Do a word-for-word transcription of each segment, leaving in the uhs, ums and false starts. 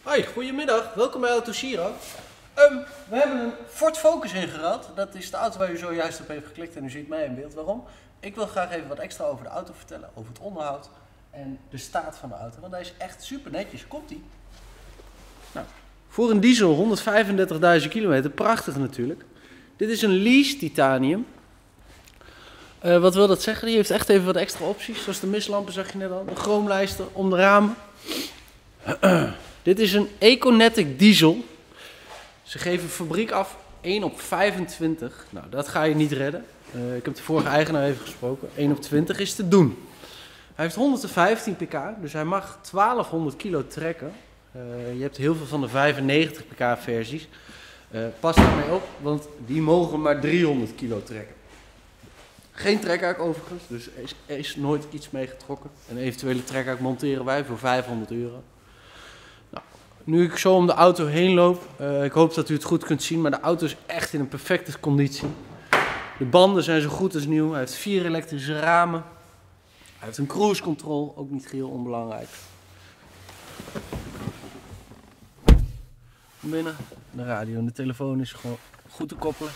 Hoi, goedemiddag. Welkom bij Auto Giro. Um, we hebben een Ford Focus ingerad. Dat is de auto waar u zojuist op heeft geklikt en u ziet mij in beeld. Waarom? Ik wil graag even wat extra over de auto vertellen, over het onderhoud en de staat van de auto. Want hij is echt super netjes. Komt-ie? Nou, voor een diesel honderdvijfendertigduizend kilometer, prachtig natuurlijk. Dit is een lease titanium. Uh, wat wil dat zeggen? Die heeft echt even wat extra opties. Zoals de mistlampen zag je net al. De chroomlijster om de ramen. Dit is een Econetic diesel. Ze geven fabriek af één op vijfentwintig. Nou, dat ga je niet redden. Uh, ik heb de vorige eigenaar even gesproken. één op twintig is te doen. Hij heeft honderdvijftien pk, dus hij mag twaalfhonderd kilo trekken. Uh, je hebt heel veel van de vijfennegentig pk versies. Uh, pas daarmee op, want die mogen maar driehonderd kilo trekken. Geen trekhaak overigens, dus er is, er is nooit iets mee getrokken. Een eventuele trekhaak monteren wij voor vijfhonderd euro. Nou, nu ik zo om de auto heen loop, uh, ik hoop dat u het goed kunt zien, maar de auto is echt in een perfecte conditie. De banden zijn zo goed als nieuw, hij heeft vier elektrische ramen. Hij heeft een cruise control, ook niet geheel onbelangrijk. Binnen, de radio en de telefoon is gewoon goed te koppelen.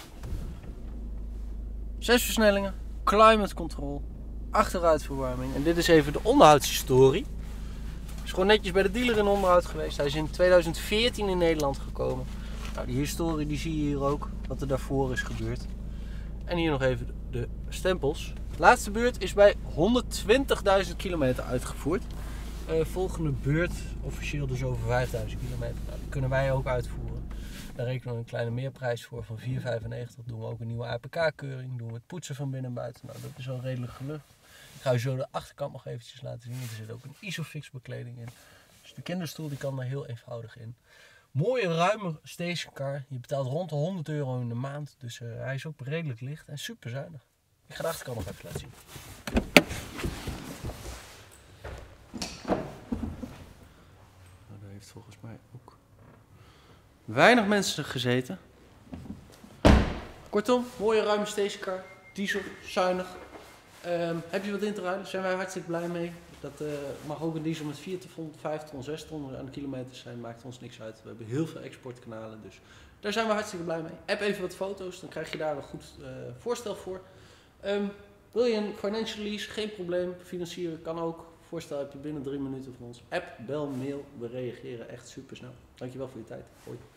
Zes versnellingen, climate control, achteruitverwarming. En dit is even de onderhoudshistorie. Is gewoon netjes bij de dealer in onderhoud geweest. Hij is in tweeduizend veertien in Nederland gekomen. Nou, die historie die zie je hier ook, wat er daarvoor is gebeurd. En hier nog even de stempels. De laatste beurt is bij honderdtwintigduizend kilometer uitgevoerd. Uh, volgende beurt, officieel dus over vijfduizend kilometer. Nou, die kunnen wij ook uitvoeren. Daar rekenen we een kleine meerprijs voor van vier vijfennegentig. Doen we ook een nieuwe A P K-keuring. Doen we het poetsen van binnen en buiten. Nou, dat is wel redelijk gelukt. Ik ga u zo de achterkant nog eventjes laten zien. Er zit ook een Isofix bekleding in. Dus de kinderstoel die kan er heel eenvoudig in. Mooie ruime stationcar. Je betaalt rond de honderd euro in de maand. Dus uh, hij is ook redelijk licht en super zuinig. Ik ga de achterkant nog even laten zien. Nou, daar heeft volgens mij ook weinig mensen gezeten. Kortom, mooie ruime stationcar. Diesel, zuinig. Um, heb je wat in te ruilen? Daar zijn wij hartstikke blij mee. Dat uh, mag ook een diesel met vier ton, vijf ton, zes ton aan de kilometers zijn. Maakt ons niks uit. We hebben heel veel exportkanalen. Dus daar zijn we hartstikke blij mee. App even wat foto's. Dan krijg je daar een goed uh, voorstel voor. Um, wil je een financial lease? Geen probleem. Financieren kan ook. Voorstel heb je binnen drie minuten van ons. App, bel, mail. We reageren echt super snel. Dankjewel voor je tijd. Hoi.